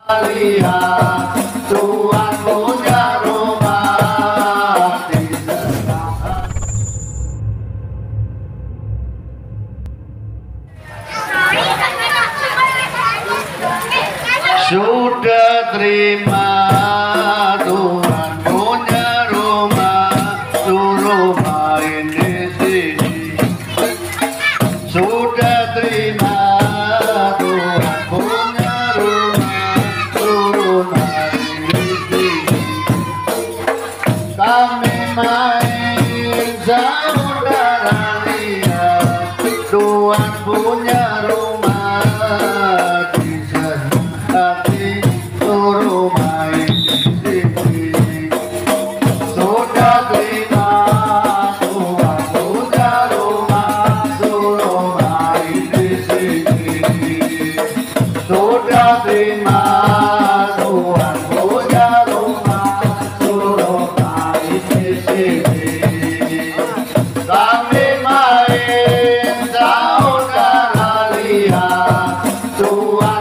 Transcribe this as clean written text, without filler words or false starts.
Lihat Tuhan punya rumah di sana. Sudah terima Tuhan punya rumah, suruh main di sini. Sudah terima Tuhan punya rumah, suruh main di sini. Kami main saudara lihat Tuhan punya rumah di sana. Hati suruh main di sini. Sudah terima Tuhan punya rumah, suruh main di sini. Sudah terima Tuhan punya rumah, suruh main di sini. Kami main saudara lihat Tuhan